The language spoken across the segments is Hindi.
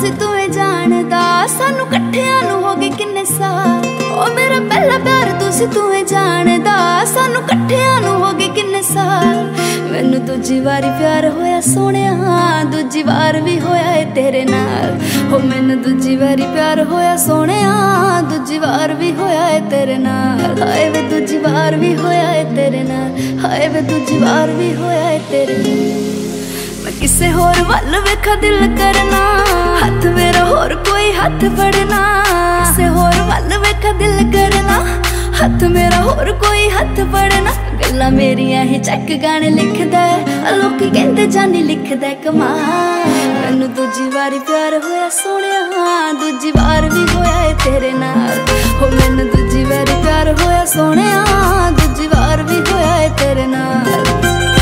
तुसी तुए जानदा सानू कट्ठियां नू हो गए किन्ने साल। ओ मेरा पहला प्यार तुसी तुए जानदा सानू कट्ठियां नू हो गए किन्ने साल। मैनू दूजी वारी प्यार होया सोहणिया, दूजी वार भी होया है तेरे नाल। हो मैनू दूजी वारी प्यार होया सोहणिया, दूजी वार भी होया है तेरे नाल। हाय वे दूजी वार भी होया है तेरे नाल, हाय वे दूजी वार भी होया है तेरे नाल। मैं किसे होर वल वेखा दिल करना, हथ मेरा होर कोई हथ फड़ना। किसे होर वल वेखा दिल करना, हथ मेरा होर कोई हथ फड़ना। गल्लां मेरियां ही चक गाने लिखदा है, लोकी कहंदे जानी लिखदा है कमाल। मैनू दूजी वारी प्यार होया सोहणिया, दूजी वार भी होया है तेरे नाल। हो मैनू दूजी वारी प्यार होया सोहणिया, दूजी वार भी होया है तेरे नाल।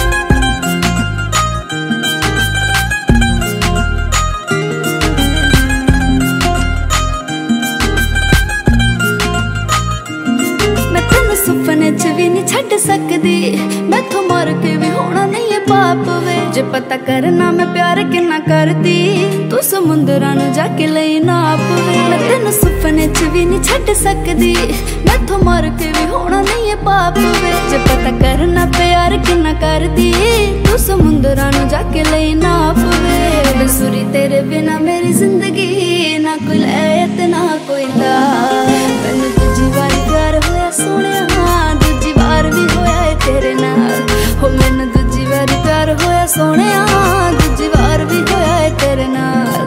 सुपने च भी नहीं छड़ सकदी, मैथों मर के भी होना नहीं है पाप वे। जे पता करना मैं प्यार किन्ना करदी, तू समुंदरां नू जाके लई नाप वे। मैं तेनू सुपने च भी नहीं छड़ सकदी, मैथों मर के भी होना नहीं है पाप वे। जे पता करना प्यार किन्ना करदी, तू समुंदरां नू जाके लई नाप वे। बेसुरी तेरे बिना मेरी जिंदगी ना कोई लै ते ना कोई दा। मैनू दूजी वारी प्यार होया सोहणिया, दूजी वार भी होया है तेरे नाल। हो मैनू दूजी वारी प्यार होया सोहणिया, दूजी वार भी होया है तेरे नाल।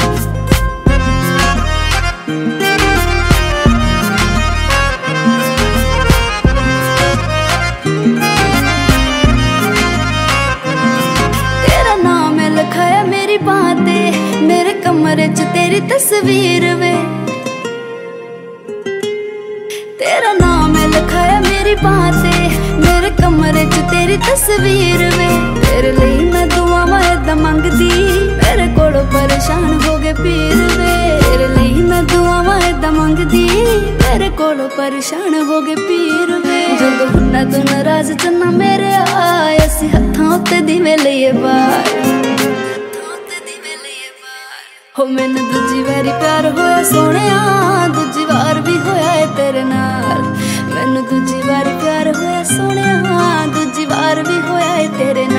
तेरा नाम है लिखाया मेरी बांह ते, मेरे कमरे च तेरी तस्वीर वे। तेरा नाम है लिखाया मेरी बांह ते, मेरे कमरे च तेरी तस्वीर वे। तेरे लिए मैं दुआवां ऐदां मंगदी, मेरे कोलों परेशान हो गए पीर वे। तेरे लिए मैं दुआवां ऐदां मंगदी, मेरे कोलों परेशान हो गए पीर वे। जदों हुन्ना तू नाराज चन्ना मेरे आए, असीं हत्थां उत्ते दिवे लईए बार। हो मैनू दूजी वारी प्यार होया सोहणिया, दूजी वार भी होया है तेरे नाल। मैनू दूजी वारी प्यार होया सोहणिया, दूजी वार भी होया है तेरे नाल।